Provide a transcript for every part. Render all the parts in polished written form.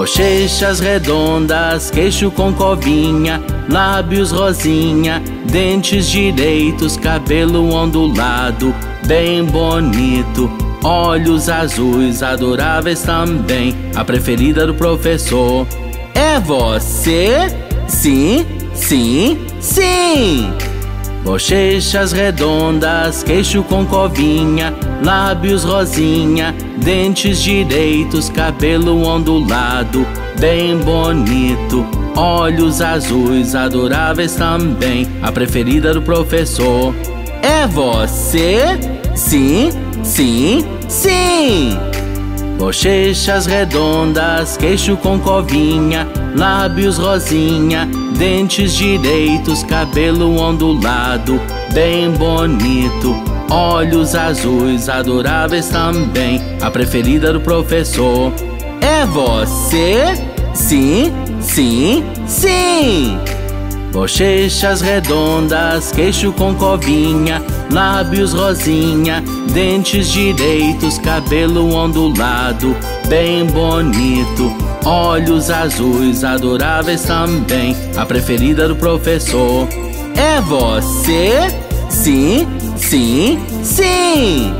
Bochechas redondas, queixo com covinha, lábios rosinha, dentes direitos, cabelo ondulado, bem bonito. Olhos azuis, adoráveis também, a preferida do professor. É você? Sim, sim, sim! Bochechas redondas, queixo com covinha, lábios rosinha, dentes direitos, cabelo ondulado, bem bonito. Olhos azuis, adoráveis também, a preferida do professor. É você? Sim, sim, sim! Bochechas redondas, queixo com covinha, lábios rosinha, dentes direitos, cabelo ondulado, bem bonito. Olhos azuis, adoráveis também, a preferida do professor. É você? Sim, sim, sim! Bochechas redondas, queixo com covinha, lábios rosinha, dentes direitos, cabelo ondulado, bem bonito. Olhos azuis, adoráveis também, a preferida do professor. É você? Sim, sim, sim!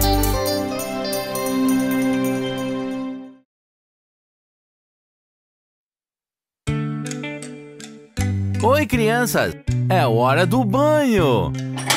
Oi, crianças! É hora do banho!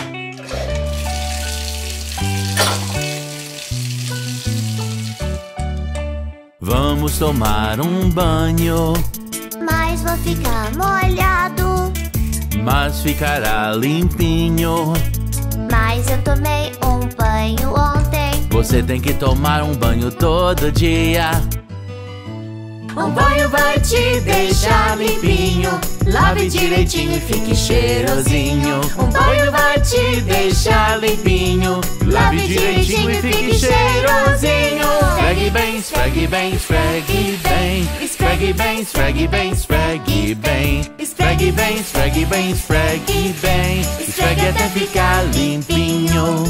Vamos tomar um banho, mas vou ficar molhado. mas ficará limpinho. Mas eu tomei um banho ontem. Você tem que tomar um banho todo dia. Um banho vai te deixar limpinho. Lave direitinho e fique cheirosinho. Um banho vai te deixar limpinho. Lave direitinho e fique cheirosinho. Esfregue bem, esfregue bem, esfregue bem. Esfregue bem, esfregue bem, esfregue bem. Esfregue bem, esfregue bem, esfregue bem. Esfregue até ficar limpinho.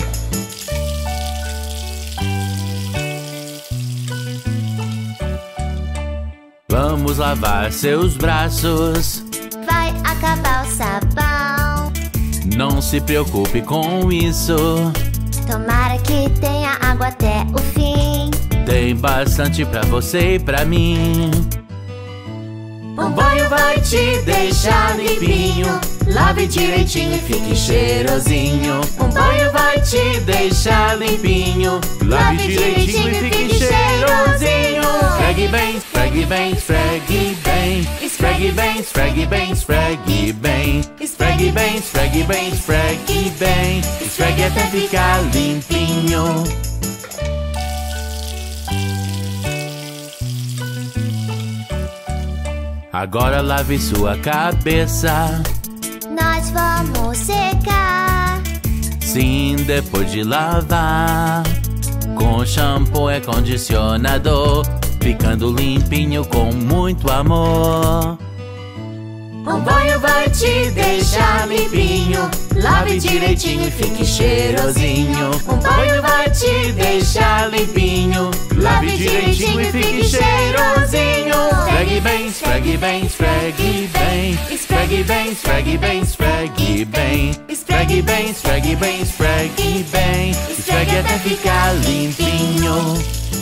Vamos lavar seus braços. Vai acabar o sabão. Não se preocupe com isso. Tomara que tenha água até o fim. Tem bastante pra você e pra mim. Um banho vai te deixar limpinho. Lave direitinho e fique cheirosinho. Um banho vai te deixar limpinho. Lave direitinho e fique cheirosinho. Esfregue bem, esfregue bem, esfregue bem. Esfregue bem, esfregue bem, esfregue bem. Esfregue bem, esfregue bem, esfregue bem. Esfregue até ficar limpinho. Agora lave sua cabeça. Nós vamos secar. Sim, depois de lavar. Com shampoo e condicionador, ficando limpinho com muito amor. Um banho vai te deixar limpinho. Lave direitinho e fique cheirosinho. Um banho vai te deixar limpinho. Lave direitinho e fique cheirosinho. Esfregue bem, esfregue bem, esfregue bem. Esfregue bem, esfregue bem, esfregue bem. Esfregue bem, esfregue bem, esfregue bem. Esfregue até ficar limpinho.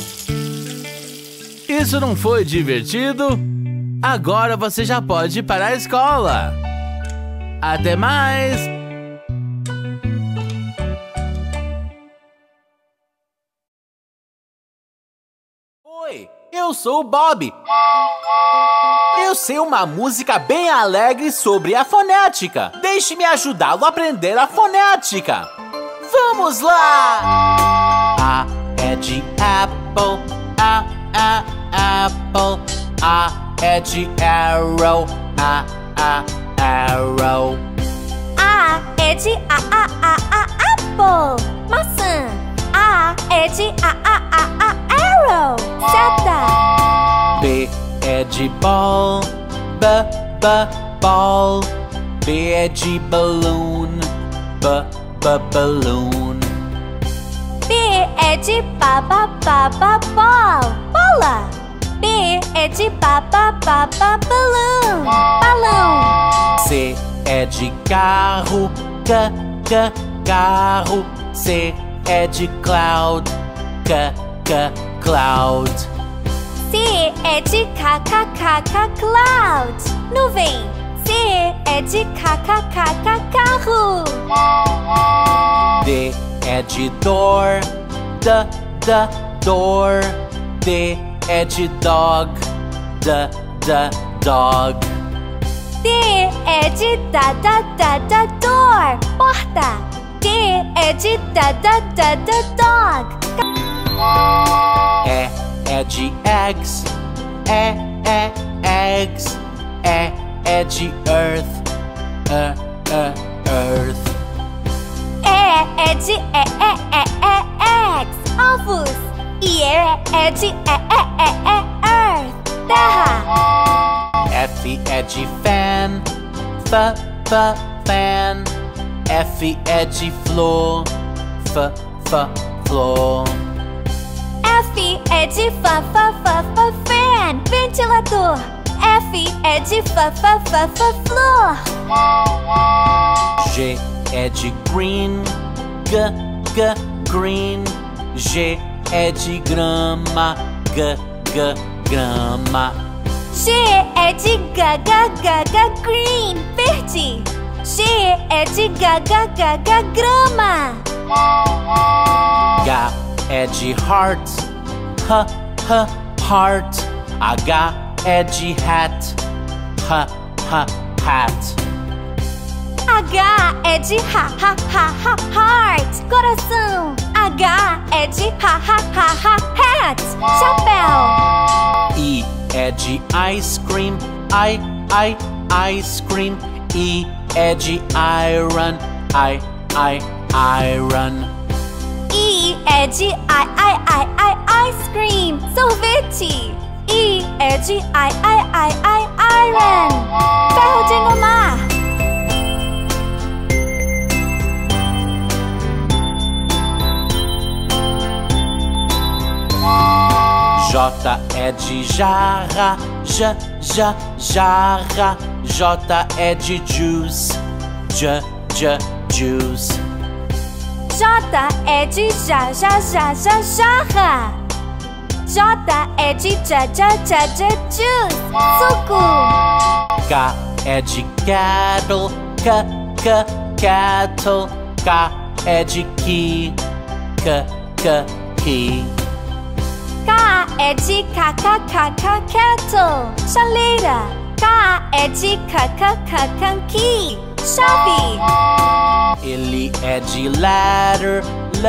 Isso não foi divertido? Agora você já pode ir para a escola. Até mais! Oi, eu sou o Bob. Eu sei uma música bem alegre sobre a fonética. Deixe-me ajudá-lo a aprender a fonética. Vamos lá! A é de apple, apple. A é de arrow, arrow. A é de apple. Maçã. A é de arrow. Seta. B é de ball, ball. B é de balloon, balloon. B é de ball. Bola. B é de baba, baba, balão. Balão. C é de carro, carro. C é de cloud, cloud. C é de cloud. Nuvem. C é de carro. D é de door, door. D é de dog, dog. D é de door, porta. D é de dog. E é de eggs, eggs. E é de earth, earth. E é de eggs, ovos. E é de earth, terra. F é de fan, fan. F é de floor, floor. F é de fan, ventilador. F é de flor. G é de green, green. G é de grama, grama. G é de green, verde. G é de grama. H é de heart, heart. H é de hat, hat. H é de heart, coração. H é de hat, chapéu. I é de ice cream, ice cream. I é de iron, iron. I é de ice cream, sorvete. I é de iron, ferro de engomar. J é de jarra, jarra. J é de juice, juice. J é de jarra. J é de juice, suco. K é de cattle, cattle. K é de key, key. K é de kettle, chaleira. K é de key, chave. L é de ladder,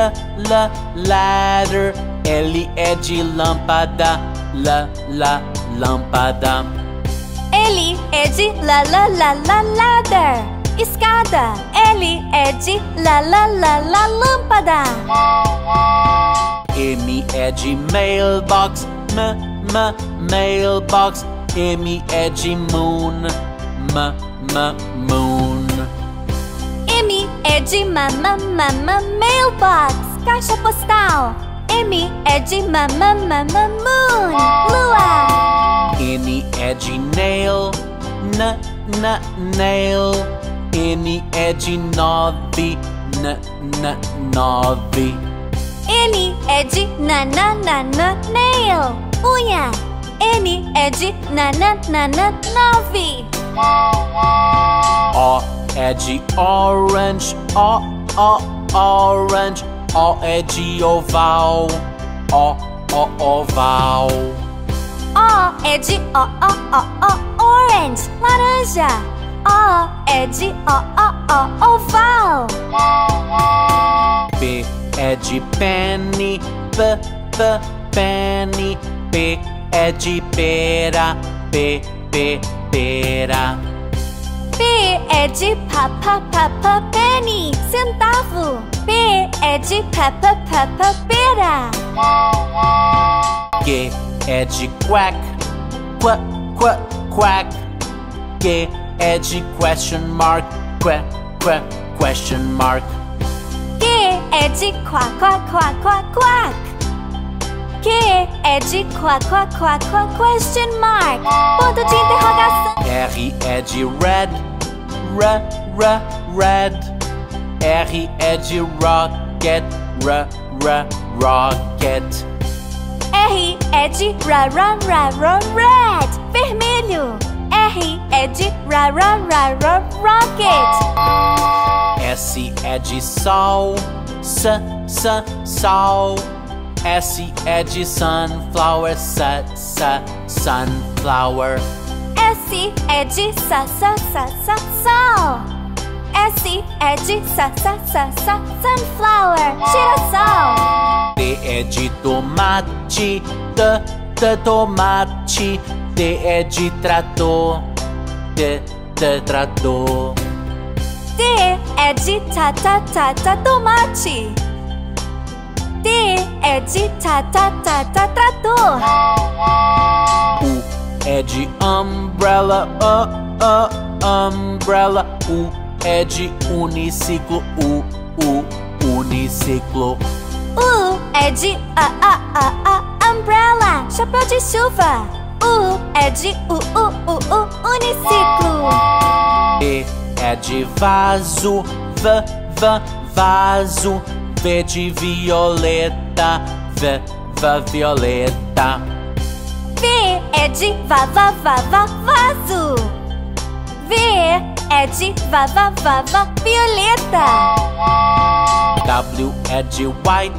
ladder. L é de lâmpada, lâmpada. L é de ladder, escada. L é de lâmpada. M é de mailbox, mailbox. M é de moon, moon. M é de mailbox, caixa postal. M é de moon, lua. N é de nail, nail. N é de nove, nove. N é de nail, unha. N é de nove. O é de orange, orange. O é de oval, oval. O é de orange, laranja. O é de oval. P é de penny, penny. P é de pera, pera. P é de penny, centavo. P é de pera. Q é de quack, quack. Q é de question mark, question mark. Q é de quack. Q é de quá, quá, quá, quá, question mark. Ponto de interrogação. R é de red, red. R é de rocket, rocket. R é de red, vermelho. R é de rocket. S é de sol, sol. S é de sunflower, sunflower. S é de sol. S é de sunflower, girassol. T é de tomate, tomate. T é de trator, trator. T é de tomate. T é de trator. U é de umbrella, umbrella. U é de uniciclo, uniciclo. U é de umbrella, chapéu de chuva. U é de uniciclo. V é de vaso, vaso. V de violeta, violeta. V é de vaso. V é de violeta. W é de white,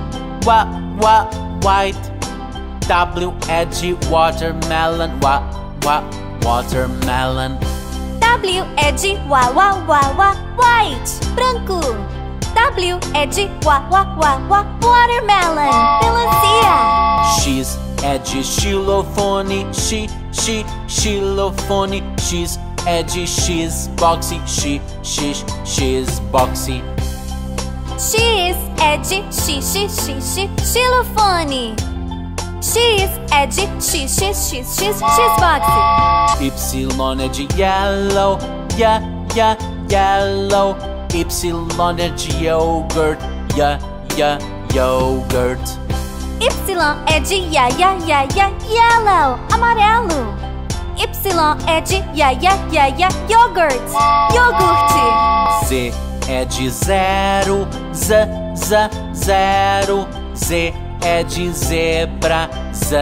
white. W é de watermelon, watermelon. W é de white, branco. W é de watermelon, melancia. X é de xilofone, xilofone. X é de xbox, xbox. X é de xilofone. X é de xbox. Y é de yellow, yellow. Y é de yogurt, yogurt. Y é de yellow, amarelo. Y é de yogurt, iogurte. Z é de zero, zero. Z é de zebra,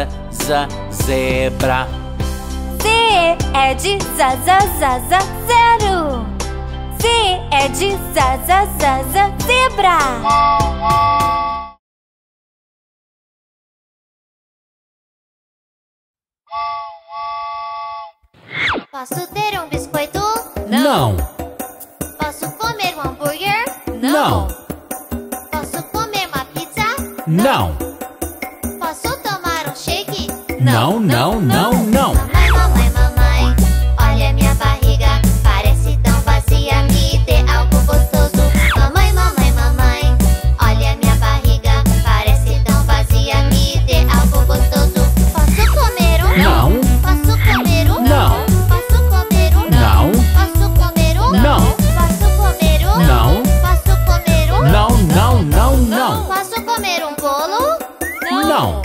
zebra. Z é de zero. Z é de zebra. Posso ter um biscoito? Não. Posso comer um hambúrguer? Não. Posso comer uma pizza? Não. Posso tomar um shake? Não. Mamãe, mamãe, mamãe, olha minha barriga, parece tão vazia, me dê algo gostoso. Mamãe, mamãe, mamãe, olha minha barriga, parece tão vazia, me dê algo gostoso. Posso comer um? Não. Posso comer um? Não. Posso comer um? Não. Posso comer um? Não. Posso comer um? Não. Posso comer um? Não. Posso comer um bolo? Não.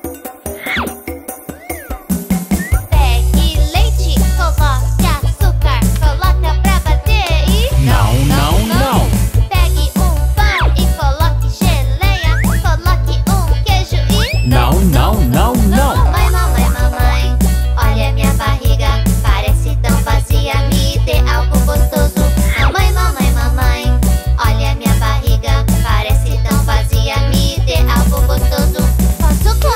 Pegue leite, coloque açúcar, coloca pra bater e... Não. Pegue um pão e coloque geleia, coloque um queijo e... Não. Mamãe, mamãe, mamãe, olha minha barriga, parece tão vazia, me dê algo gostoso. Mamãe, mamãe, mamãe, olha minha barriga, parece tão vazia, me dê algo gostoso. Posso comer?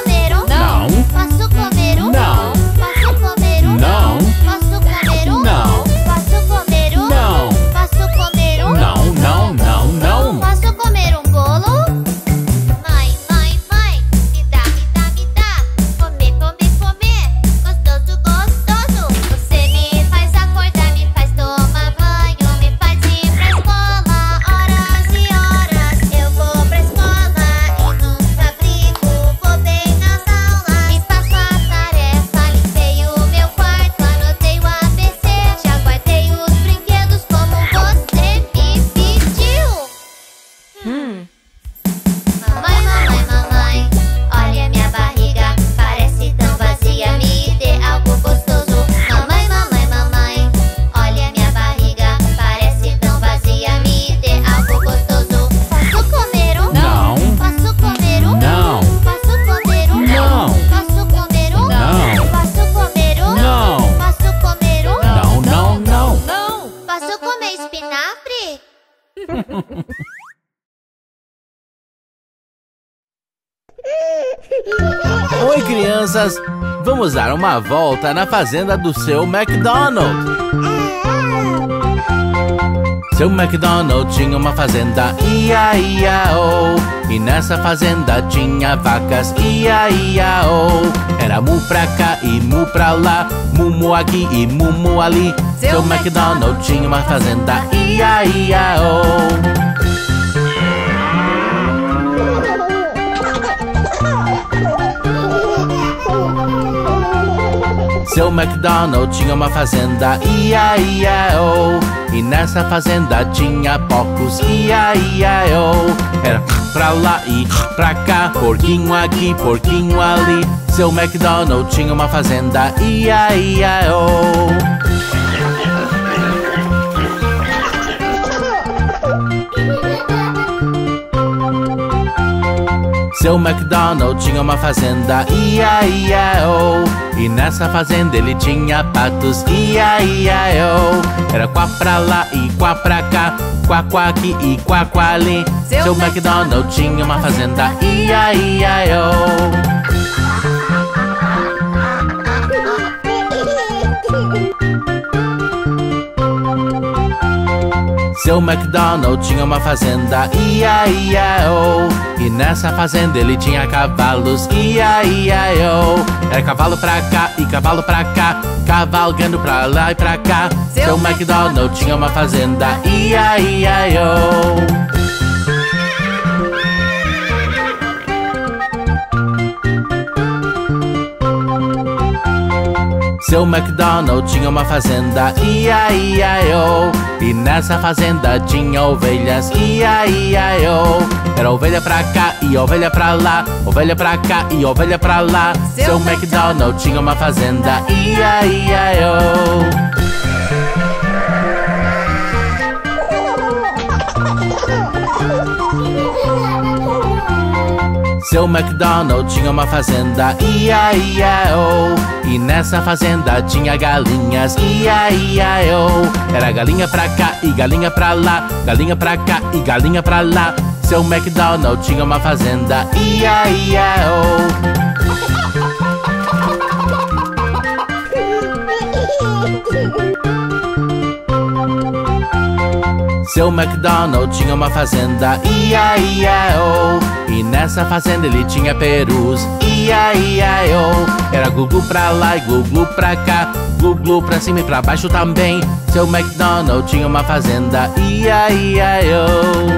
Oi, crianças! Vamos dar uma volta na fazenda do seu McDonald. Seu McDonald tinha uma fazenda, ia-ia-o. E nessa fazenda tinha vacas, ia-ia-o. Era mu pra cá e mu pra lá, mumu aqui e mumu ali. Seu McDonald tinha uma fazenda, ia-ia-o. Seu McDonald tinha uma fazenda, ia-ia-o. E nessa fazenda tinha porcos, ia-ia-o. Era pra lá e pra cá, porquinho aqui, porquinho ali. Seu McDonald tinha uma fazenda, ia-ia-o. Seu McDonald tinha uma fazenda, ia-ia-o. E nessa fazenda ele tinha patos, ia-ia-o. Era quá pra lá e quá pra cá, quá quá aqui e quá quá ali. Seu McDonald tinha uma fazenda, ia-ia-o. Seu McDonald tinha uma fazenda, ia-ia-o. E nessa fazenda ele tinha cavalos, ia-ia-o. Era cavalo pra cá e cavalo pra cá, cavalgando pra lá e pra cá. Seu McDonald tinha uma fazenda, ia-ia-o. Seu McDonald tinha uma fazenda, ia-ia-o. E nessa fazenda tinha ovelhas, ia-ia-o. Era ovelha pra cá e ovelha pra lá, ovelha pra cá e ovelha pra lá. Seu McDonald tinha uma fazenda, ia-ia-o. Seu McDonald tinha uma fazenda, ia-ia-o. E nessa fazenda tinha galinhas, ia-ia-o. Era galinha pra cá e galinha pra lá, galinha pra cá e galinha pra lá. Seu McDonald tinha uma fazenda, ia-ia-o. Seu McDonald tinha uma fazenda, ia-ia-o. E nessa fazenda ele tinha perus, ia-ia-o. Era glu-glu pra lá e glu-glu pra cá, glu-glu pra cima e pra baixo também. Seu McDonald tinha uma fazenda, ia-ia-o.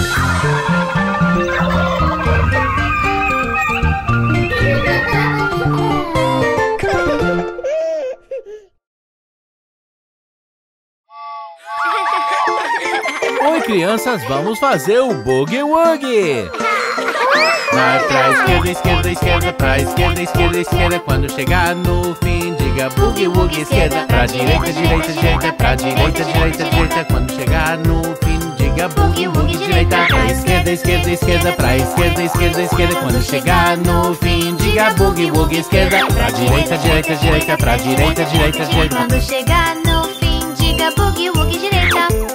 Oi, crianças, vamos fazer o Boogie Woogie. Vai pra esquerda, esquerda, esquerda, pra esquerda, esquerda, esquerda. Quando chegar no fim, diga Boogie Woogie esquerda. Pra direita, direita, direita, pra direita, direita, direita. Quando chegar no fim, diga Boogie Woogie direita. Pra esquerda, esquerda, esquerda, pra esquerda, esquerda, esquerda. Quando chegar no fim, diga Boogie Woogie esquerda. Pra direita, direita, direita, pra direita, direita, direita. Quando chegar no fim, diga Boogie Woogie direita.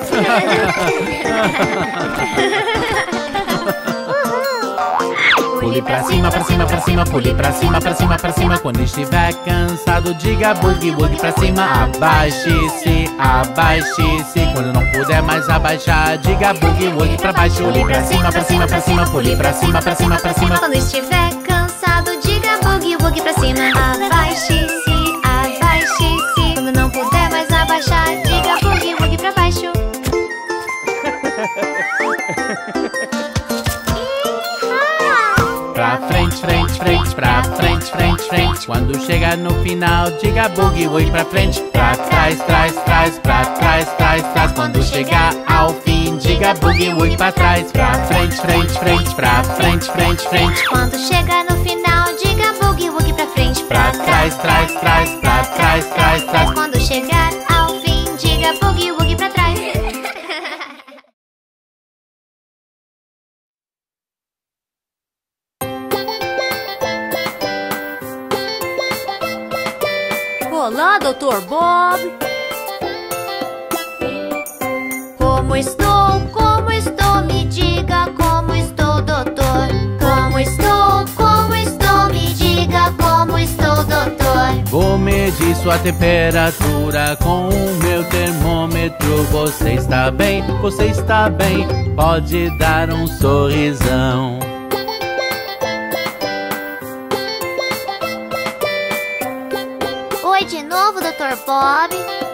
Pule pra cima, pra cima, pra cima. Pule pra cima, pra cima, pra cima. Quando estiver cansado, diga Boogie Woogie pra cima. Abaixe-se, abaixe-se. Quando não puder mais abaixar, diga Boogie Woogie pra baixo. Pule pra cima, pra cima, pra cima. Pule pra cima, pra cima, pra cima. Quando estiver cansado, diga Boogie Woogie pra cima. Abaixe-se, abaixe-se. Quando não puder mais abaixar, diga Boogie Woogie pra baixo. Pra frente, frente, frente, pra frente, frente, frente. Quando chegar no final, diga Boogie Woogie pra frente. Pra trás, trás, trás, pra trás, trás, trás. Quando chegar ao fim, diga Boogie Woogie pra trás. Pra frente, frente, frente, pra frente, frente, frente. Quando chegar no final, diga Boogie Woogie pra frente. Pra trás, trás, trás, pra trás, trás, trás. Quando chegar ao fim, diga Boogie Woogie pra trás. Olá, Dr. Bob. Como estou? Me diga como estou, doutor. Como estou? sua temperatura com o meu termômetro. Você está bem, pode dar um sorrisão. Oi de novo, Dr. Bob.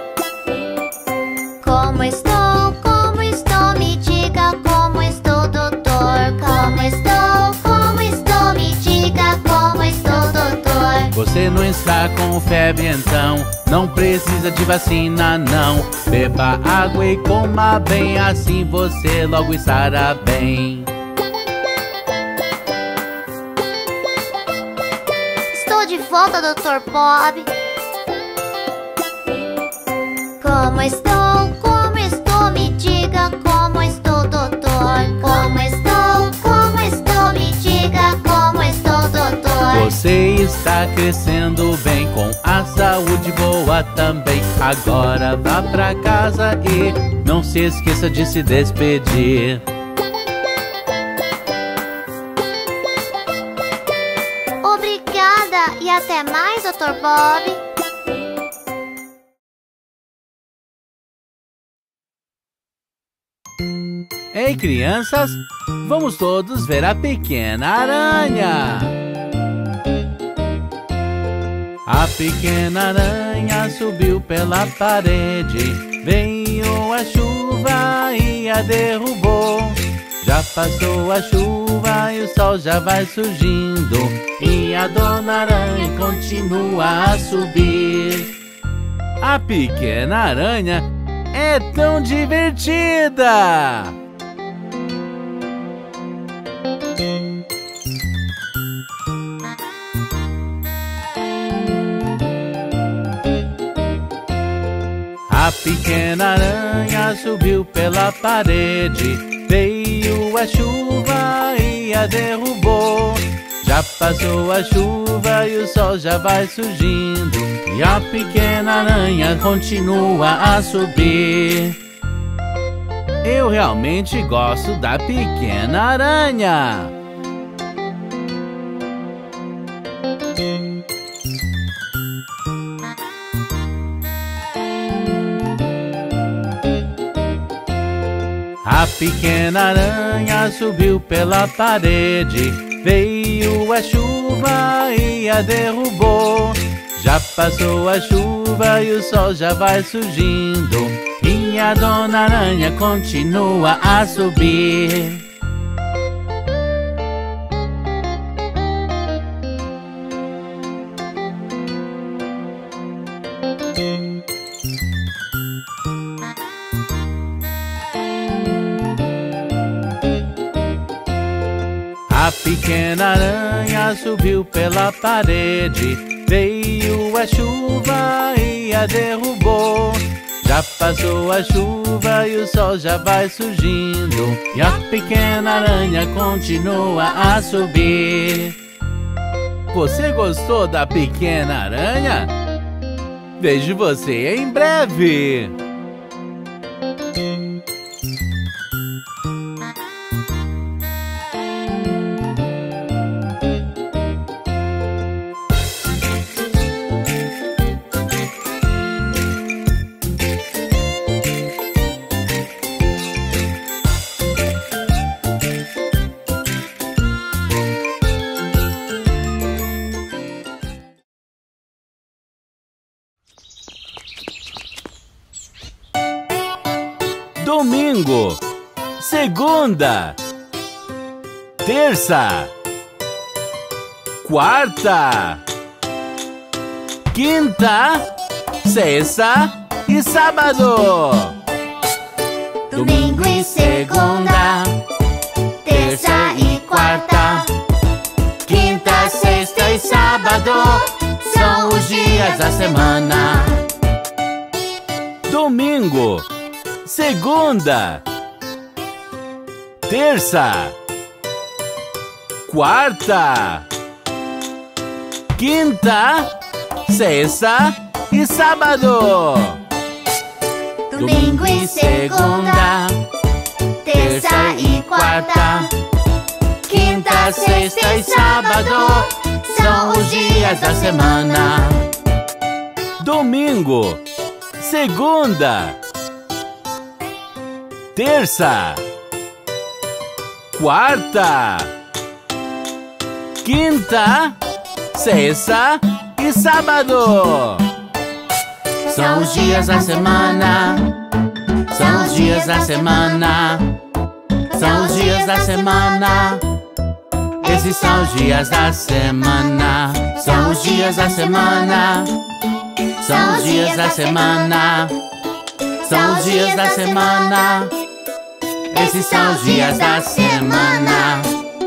Como estou, me diga como estou, doutor. Como estou, me diga como estou, doutor. Você não está com febre então, não precisa de vacina não. Beba água e coma bem, assim você logo estará bem. Estou de volta, Dr. Bob. Como estou, me diga como estou, doutor. Como estou, me diga como estou, doutor. Você está crescendo bem, com a saúde boa também. Agora vá pra casa e não se esqueça de se despedir. Obrigada e até mais, Dr. Bob. Ei, crianças, vamos todos ver a pequena aranha. A pequena aranha subiu pela parede, veio a chuva e a derrubou. Já passou a chuva e o sol já vai surgindo, e a dona aranha continua a subir. A pequena aranha é tão divertida! A pequena aranha subiu pela parede, veio a chuva e a derrubou. Já passou a chuva e o sol já vai surgindo, e a pequena aranha continua a subir. Eu realmente gosto da pequena aranha. A pequena aranha subiu pela parede, veio a chuva e a derrubou. Já passou a chuva e o sol já vai surgindo, e a dona aranha continua a subir. A pequena aranha subiu pela parede, veio a chuva e a derrubou. Já passou a chuva e o sol já vai surgindo, e a pequena aranha continua a subir. Você gostou da pequena aranha? Vejo você em breve! Domingo, segunda, terça, quarta, quinta, sexta e sábado. Domingo e segunda, terça e quarta, Quinta, sexta e sábado são os dias da semana. Domingo, segunda, terça, quarta, quinta, sexta e sábado. Domingo e segunda, terça e quarta, Quinta, sexta e sábado são os dias da semana. domingo, segunda, terça, quarta, quinta, sexta e sábado. São os dias da semana. São os dias da semana. São os dias da semana. Esses são os dias da semana. São os dias da semana. São os dias da semana. São os dias da semana. Esses são os dias da semana.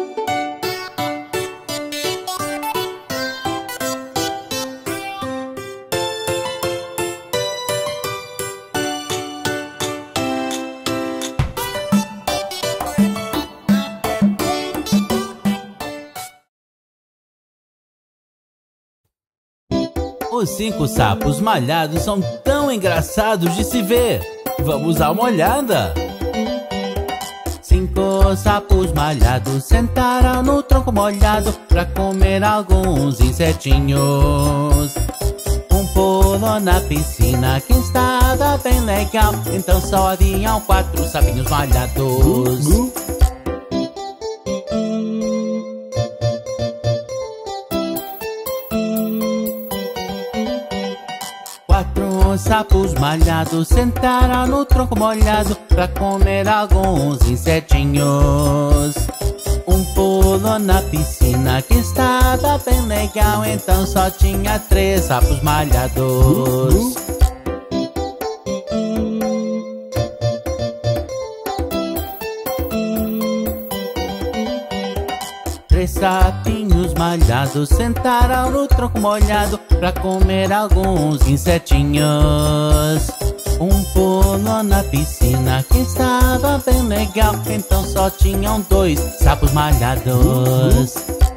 Os 5 sapos malhados são tão engraçados de se ver. Vamos dar uma olhada. 5 sapos malhados sentaram no tronco molhado pra comer alguns insetinhos. Um pulou na piscina que estava bem legal. Então só haviam 4 sapinhos malhados. 4 sapos malhados sentaram no tronco molhado pra comer alguns insetinhos. Um pulou na piscina que estava bem legal. Então só tinha 3 sapos malhados. 3 sapinhos malhados sentaram no tronco molhado pra comer alguns insetinhos. Um pulou na piscina que estava bem legal. Então só tinham 2 sapos malhados.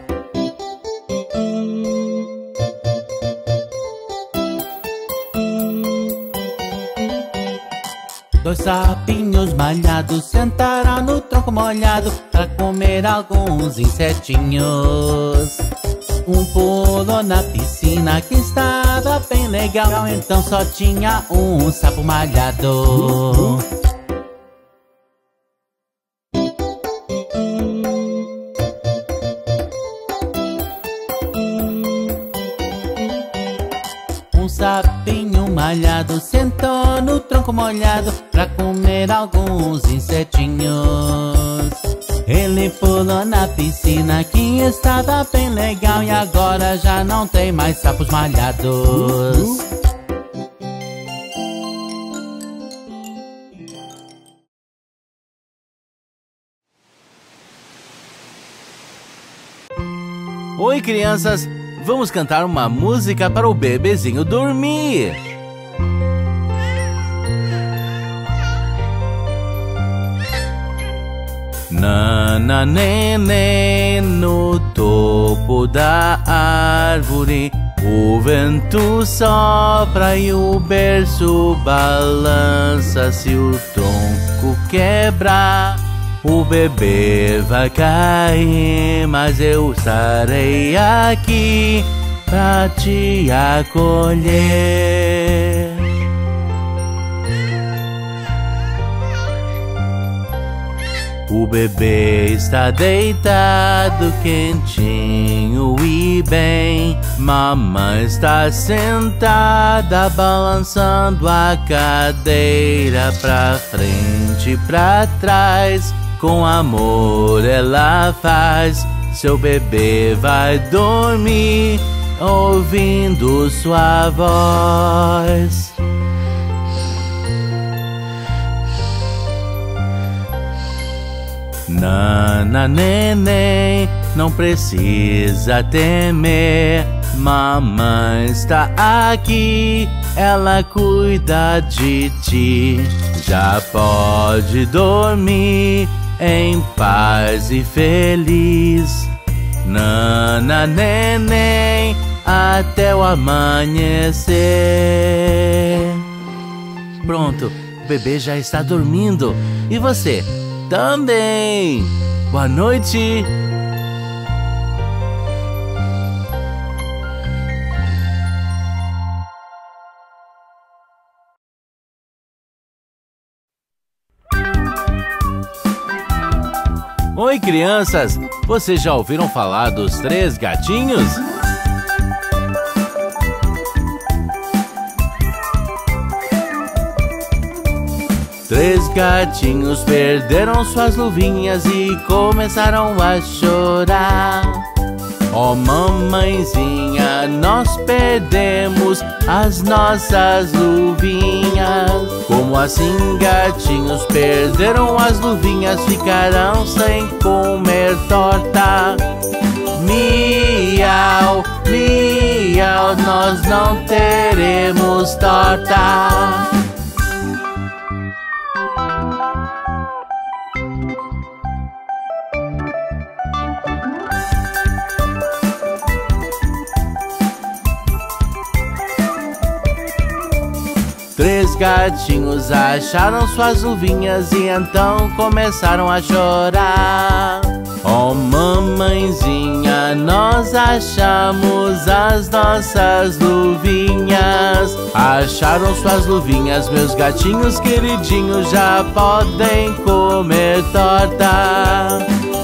2 sapinhos malhados sentaram no tronco molhado pra comer alguns insetinhos. Um pulou na piscina que estava bem legal. Então só tinha 1 sapo malhado. Um sapinho malhado sentou no tronco molhado pra comer alguns insetinhos. Ele pulou na piscina que estava bem legal. E agora já não tem mais sapos malhados. Oi, crianças! Vamos cantar uma música para o bebezinho dormir. Nana neném no topo da árvore, o vento sopra e o berço balança. Se o tronco quebrar, o bebê vai cair, mas eu estarei aqui pra te acolher. O bebê está deitado, quentinho e bem. Mamãe está sentada, balançando a cadeira pra frente e pra trás. Com amor ela faz, seu bebê vai dormir, ouvindo sua voz. Nana neném, não precisa temer. Mamãe está aqui, ela cuida de ti. Já pode dormir em paz e feliz. Nana neném, até o amanhecer. Pronto, o bebê já está dormindo. E você? Também! Boa noite! Oi, crianças! Vocês já ouviram falar dos 3 gatinhos? Três gatinhos perderam suas luvinhas e começaram a chorar. Oh, mamãezinha, nós perdemos as nossas luvinhas. Como assim, gatinhos perderam as luvinhas? Ficarão sem comer torta. Miau, miau, nós não teremos torta. Três gatinhos acharam suas luvinhas e então começaram a chorar. Oh, mamãezinha, nós achamos as nossas luvinhas. Acharam suas luvinhas, meus gatinhos queridinhos, já podem comer torta.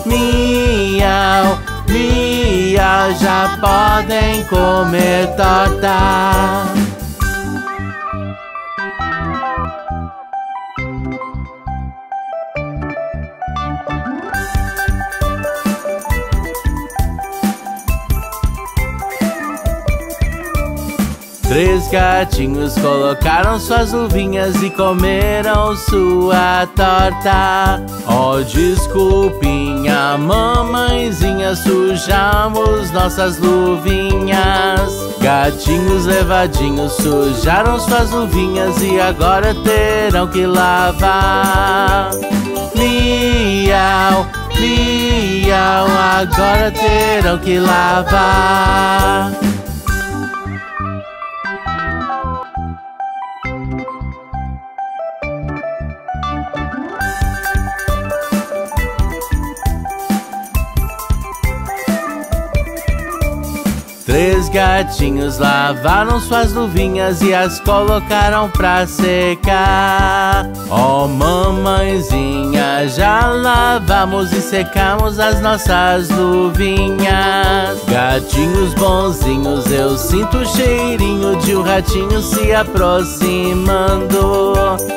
Miau, miau, já podem comer torta. Três gatinhos colocaram suas luvinhas e comeram sua torta. Oh, desculpinha, mamãezinha, sujamos nossas luvinhas. Gatinhos levadinhos sujaram suas luvinhas e agora terão que lavar. Miau, miau, agora terão que lavar. Três gatinhos lavaram suas luvinhas e as colocaram pra secar. Oh, mamãezinha, já lavamos e secamos as nossas luvinhas. Gatinhos bonzinhos, eu sinto o cheirinho de um ratinho se aproximando.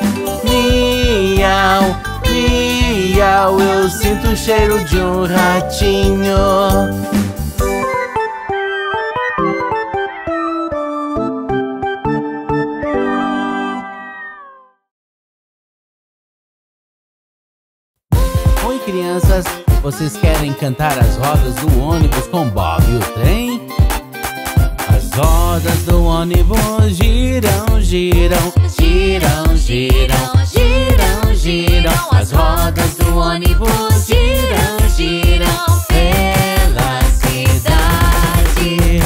Miau, miau, eu sinto o cheiro de um ratinho. Oi, crianças, vocês querem cantar as rodas do ônibus com Bob e o trem? As rodas do ônibus giram, giram, giram, giram, giram, giram. As rodas do ônibus giram, giram pela cidade.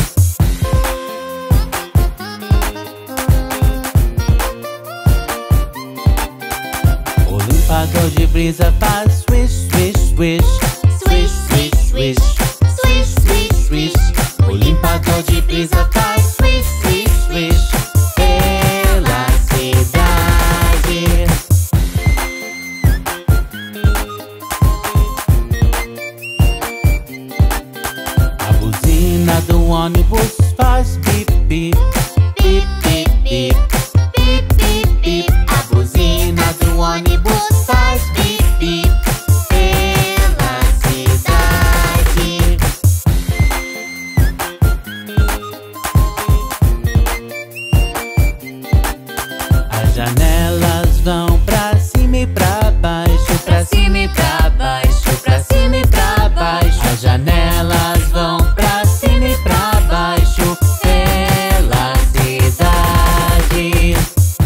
O limpador de brisa faz swish, swish, swish, swish, swish, swish, swish, swish, swish. O limpador de brisa faz swish, swish, swish pela cidade. A buzina do ônibus faz bip, bip, bip, bip, bip, bip, bip, bip. A buzina do ônibus faz bip, bip pela cidade. As janelas vão pra cima e pra baixo, pra cima e pra baixo, pra cima e pra baixo. As janelas vão pra cima e pra baixo pela cidade.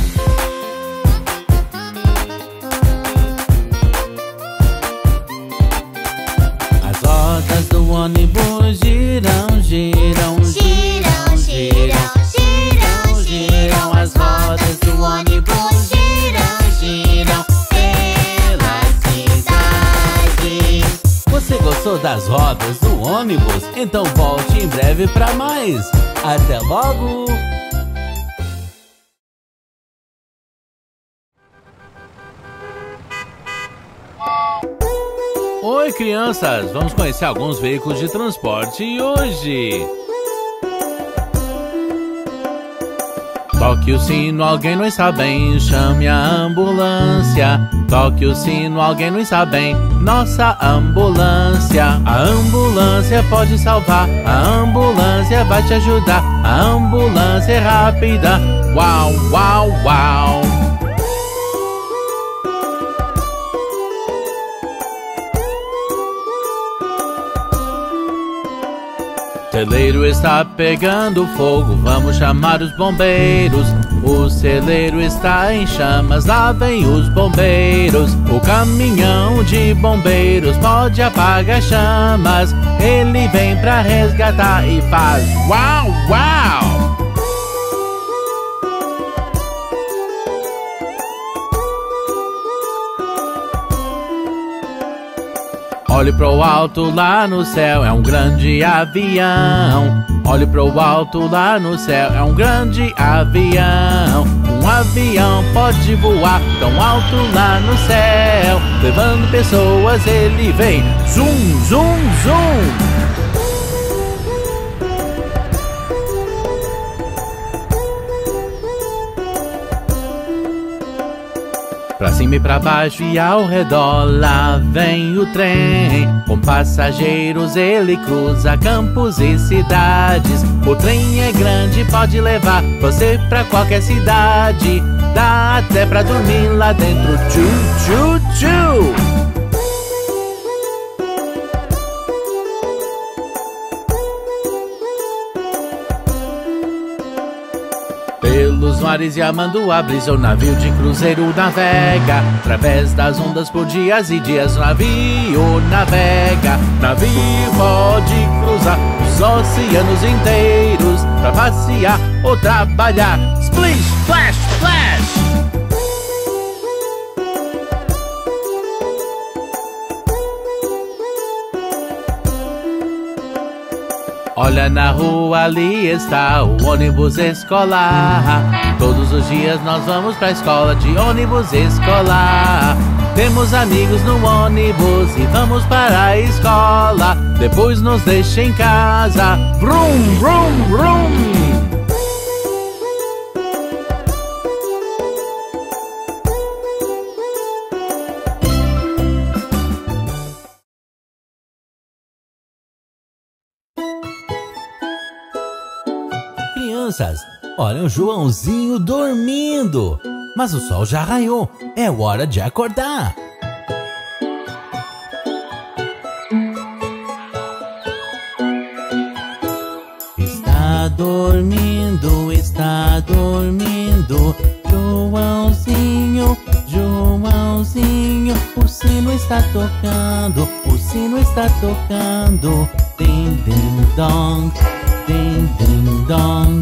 As rodas do ônibus giram, giram, giram, giram, giram, giram. As rodas do ônibus giram, giram pela cidade. Você gostou das rodas do ônibus? Então volte em breve pra mais. Até logo! Oi, crianças! Vamos conhecer alguns veículos de transporte hoje. Toque o sino, alguém não está bem, chame a ambulância. Toque o sino, alguém não está bem, nossa ambulância. A ambulância pode salvar, a ambulância vai te ajudar. A ambulância é rápida, uau, uau, uau. O celeiro está pegando fogo, vamos chamar os bombeiros. O celeiro está em chamas, lá vem os bombeiros. O caminhão de bombeiros pode apagar chamas. Ele vem pra resgatar e faz uau, uau! Olhe pro alto lá no céu, é um grande avião. Olhe pro alto lá no céu, é um grande avião. Um avião pode voar tão alto lá no céu, levando pessoas ele vem, zum, zum, zum. Pra cima e pra baixo e ao redor, lá vem o trem. Com passageiros ele cruza campos e cidades. O trem é grande, pode levar você pra qualquer cidade. Dá até pra dormir lá dentro, tchu, tchu, tchu. Pelos mares e amando a brisa, o navio de cruzeiro navega. Através das ondas por dias e dias, o navio navega. Navio pode cruzar os oceanos inteiros pra passear ou trabalhar. Splish, splash, splash! Olha na rua, ali está o ônibus escolar. Todos os dias nós vamos pra escola de ônibus escolar. Temos amigos no ônibus e vamos para a escola. Depois nos deixa em casa. Vrum, vrum, vrum. Crianças, olha o Joãozinho dormindo. Mas o sol já raiou, é hora de acordar. Está dormindo, Joãozinho, Joãozinho. O sino está tocando, o sino está tocando. Ding, ding, dong, ding, ding, dong.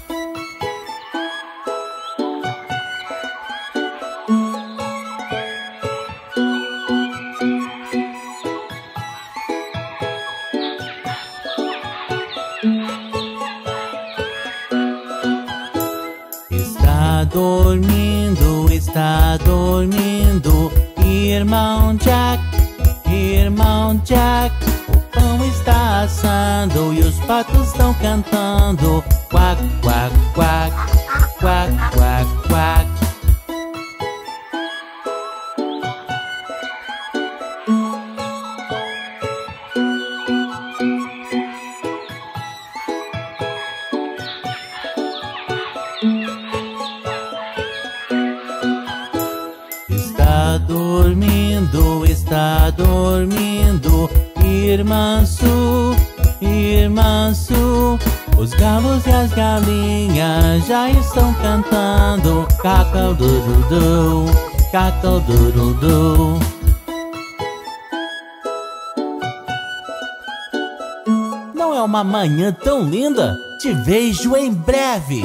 Está dormindo, irmão Jack, irmão Jack. O pão está assando e os patos estão cantando. Quack, quack, quack, quack, quack, quack. Está dormindo, irmã Su. Os galos e as galinhas já estão cantando. Cacal-du-du-du, cacal-du-du-du. Não é uma manhã tão linda? Te vejo em breve.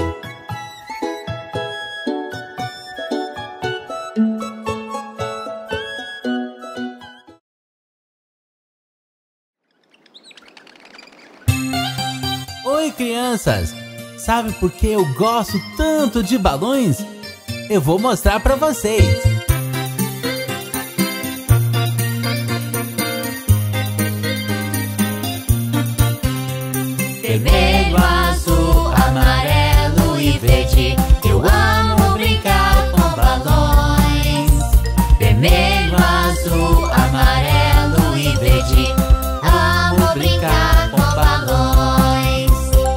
Oi, crianças! Sabe por que eu gosto tanto de balões? Eu vou mostrar pra vocês. vermelho, azul, amarelo e verde. Eu amo brincar com balões. Vermelho, azul, amarelo e verde. Amo brincar com balões.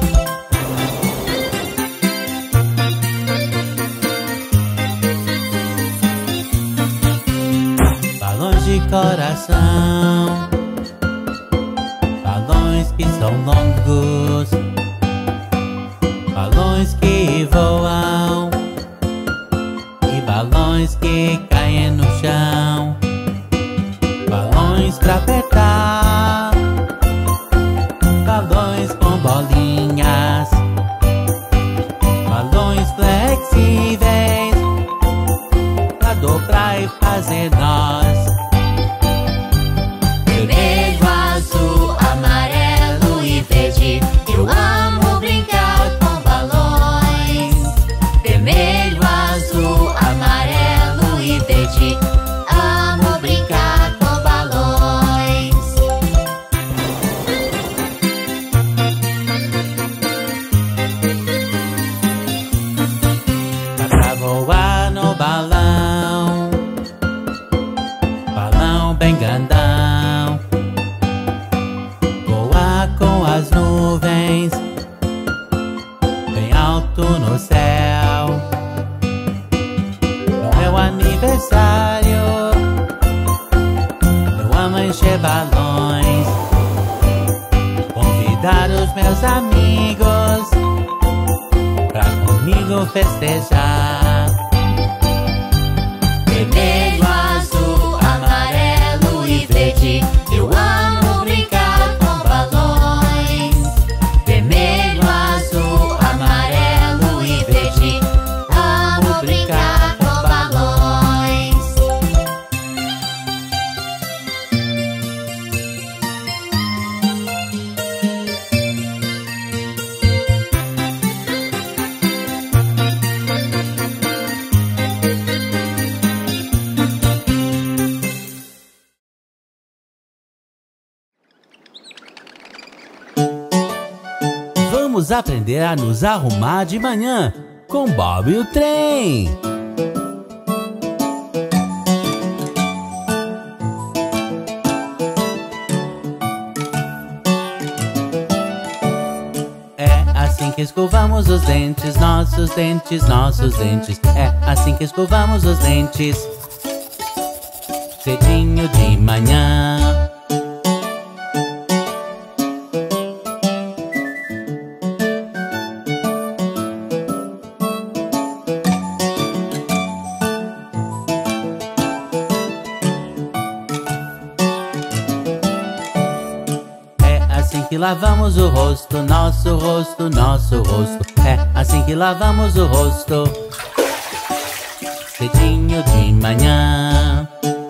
Balões de coração, balões que são longos, balões que voam e balões que caem no chão. Balões pra apertar, balões com bolinhas, balões flexíveis pra dobrar e fazer nós. Vermelho, azul, amarelo e verde. Eu amo brincar com balões. Vermelho, azul, amarelo e verde. Amo brincar com balões. Dá pra voar no balão, balão bem grandão. Voar com as nuvens, bem alto no céu. No meu aniversário, eu amo encher balões. Convidar os meus amigos pra comigo festejar. Vermelho, azul, amarelo e verde. Eu amo brincar com balões. Vermelho, azul, amarelo e verde. Amo brincar com balões. Vamos aprender a nos arrumar de manhã com Bob e o trem. É assim que escovamos os dentes, nossos dentes, nossos dentes. É assim que escovamos os dentes, cedinho de manhã. Que lavamos o rosto, nosso rosto, nosso rosto. É assim que lavamos o rosto, cedinho de manhã.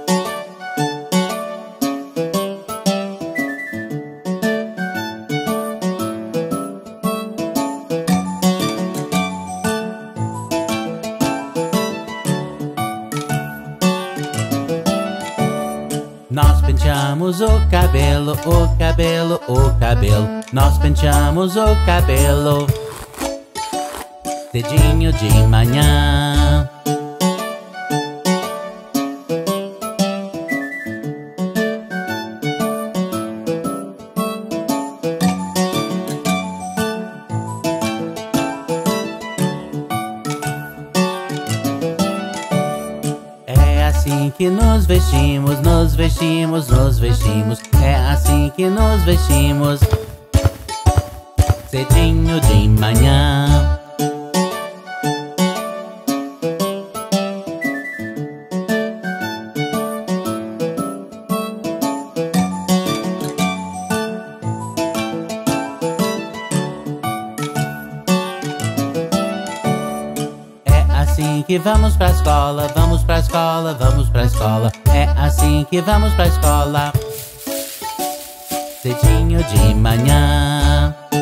Nós penteamos o cabelo, o cabelo, o cabelo. Nós penteamos o cabelo, cedinho de manhã. É assim que nos vestimos, nos vestimos, nos vestimos. É assim que nos vestimos, cedinho de manhã. Assim que vamos pra escola, vamos pra escola, vamos pra escola. É assim que vamos pra escola, cedinho de manhã.